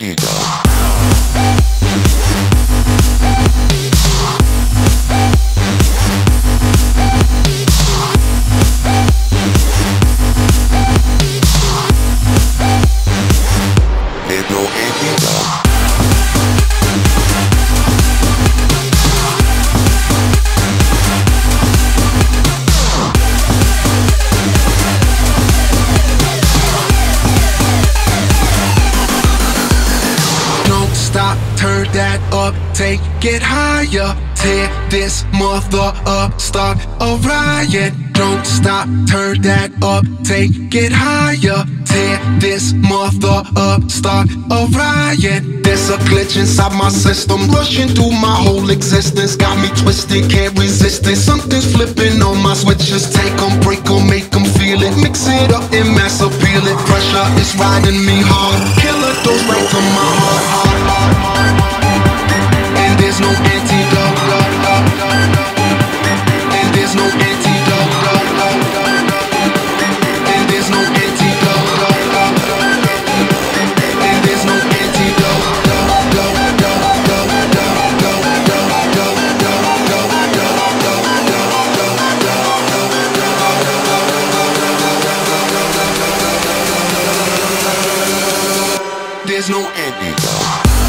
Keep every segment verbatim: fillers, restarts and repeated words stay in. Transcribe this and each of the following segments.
Antidote. There's no antidote. Stop, turn that up, take it higher. Tear this mother up, start a riot. Don't stop, turn that up, take it higher. Tear this mother up, start a riot. There's a glitch inside my system, rushing through my whole existence. Got me twisted, can't resist it. Something's flipping on my switches. Take 'em, break 'em, make 'em feel it. Mix it up and mass appeal it. Pressure is riding me hard. Killer dose right to my heart, heart, heart, heart. And there's no antidote. And there's no antidote. And there's no antidote. And there's no antidote. There's no antidote.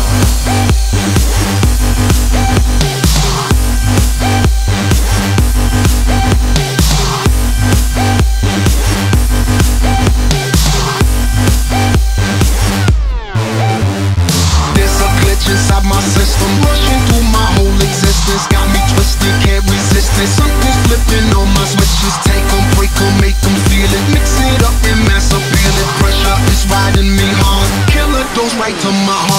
Inside my system, rushing through my whole existence. Got me twisted, can't resist it. Something's flipping on my switches. Take 'em, break 'em, make 'em feel it. Mix it up and mass appeal it. Pressure is riding me hard. Killer dose right to my heart.